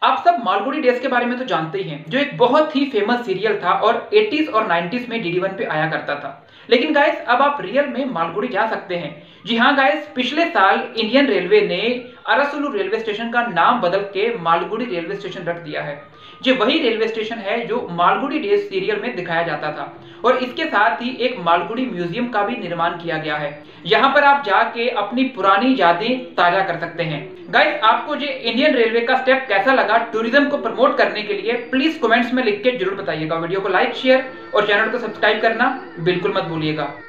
आप सब मालगुडी डेज के बारे में तो जानते ही हैं, जो एक बहुत ही फेमस सीरियल था और 80s और 90s में DD1 पे आया करता था। लेकिन गाइस अब आप रियल में मालगुडी जा सकते हैं। जी हाँ गाइस, पिछले साल इंडियन रेलवे ने अरसुलू रेलवे स्टेशन का नाम बदल के मालगुडी रेलवे स्टेशन रख दिया है। ये वही रेलवे स्टेशन है जो मालगुडी डेज सीरियल में दिखाया जाता था और इसके साथ ही एक मालगुडी म्यूजियम का भी निर्माण किया गया है। यहाँ पर आप जाके अपनी पुरानी यादें ताजा कर सकते हैं। गाइस आपको ये इंडियन रेलवे का स्टेप कैसा लगा टूरिज्म को प्रमोट करने के लिए, प्लीज कमेंट्स में लिख के जरूर बताइएगा। वीडियो को लाइक शेयर और चैनल को सब्सक्राइब करना बिल्कुल मत भूलिएगा।